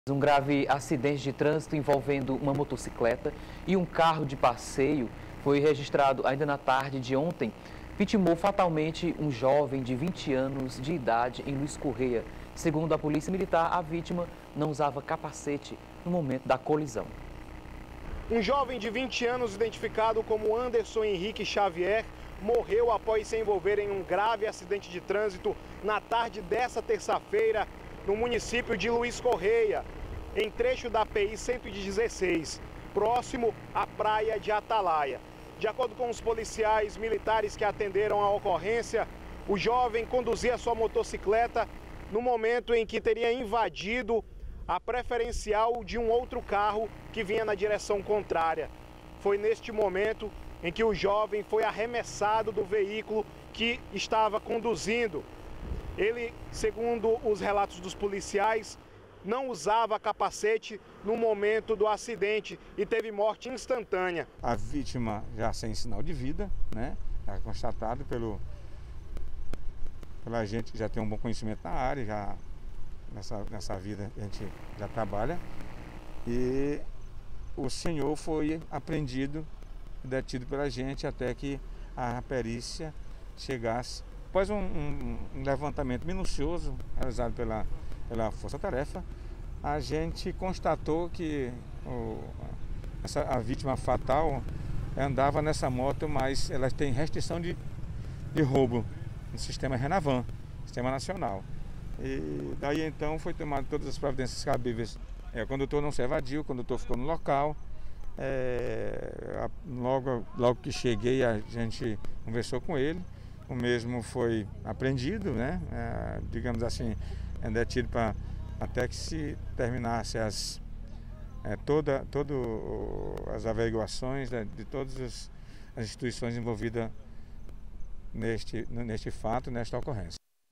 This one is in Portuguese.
Um grave acidente de trânsito envolvendo uma motocicleta e um carro de passeio foi registrado ainda na tarde de ontem. Vitimou fatalmente um jovem de 20 anos de idade em Luiz Correia. Segundo a Polícia Militar, a vítima não usava capacete no momento da colisão. Um jovem de 20 anos, identificado como Anderson Henrique Xavier, morreu após se envolver em um grave acidente de trânsito na tarde dessa terça-feira, no município de Luiz Correia, em trecho da PI 116, próximo à praia de Atalaia. De acordo com os policiais militares que atenderam a ocorrência, o jovem conduzia sua motocicleta no momento em que teria invadido a preferencial de um outro carro que vinha na direção contrária. Foi neste momento em que o jovem foi arremessado do veículo que estava conduzindo. Ele, segundo os relatos dos policiais, não usava capacete no momento do acidente e teve morte instantânea. A vítima já sem sinal de vida, né? É constatado pela gente que já tem um bom conhecimento na área, já nessa vida a gente já trabalha. E o senhor foi apreendido, detido pela gente até que a perícia chegasse. Após um levantamento minucioso realizado pela Força-Tarefa, a gente constatou que a vítima fatal andava nessa moto, mas ela tem restrição de roubo no sistema Renavan, sistema nacional. E daí então foi tomado todas as providências cabíveis. O condutor não se evadiu, o condutor ficou no local. Logo que cheguei, a gente conversou com ele. O mesmo foi apreendido, né? Digamos assim, detido até que se terminasse todas as averiguações de todas as instituições envolvidas neste fato, nesta ocorrência.